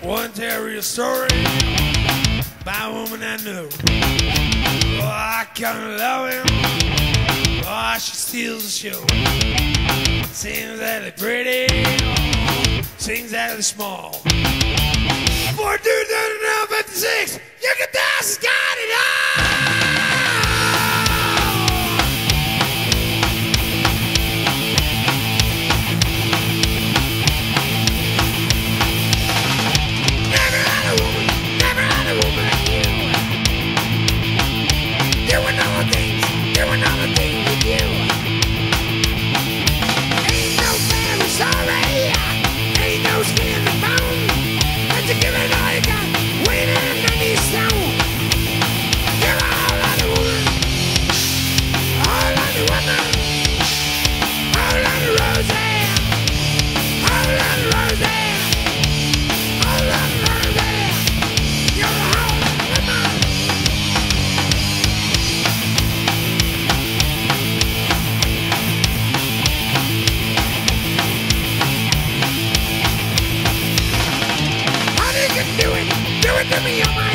One tell a real story by a woman I knew. Oh, I kinda love him. Oh, she steals the show. Seems that they're pretty, sings that they're small. 4-2-39-56, you can dance, got it all. Doing all the things with you. Ain't no family sorry, ain't no skin in the bone. But you give it all you got, waiting on these stone. You're all on the woman, all on the woman, all on the Rosie, all on the Rosie, all on the Rosie. You're all on the woman. Do it to me, oh my